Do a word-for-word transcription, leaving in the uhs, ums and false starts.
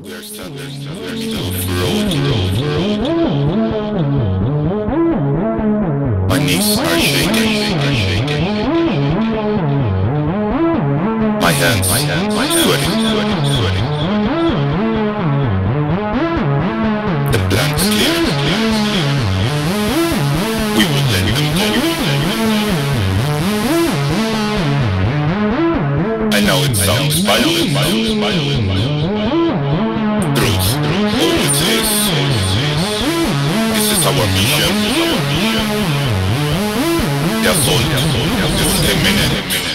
We're still, we're still, we're still road, road, road. My knees are shaking, are shaking. My hands, my hands, my hands, sweating, sweating, sweating. The blank slate, clear, clear. We will let them go. I know it sounds violent, violent, violent, violent. Truth, all it is, this is our mission, our mission. Yeah, soul, yeah, soul, yeah, this is a minute, a minute.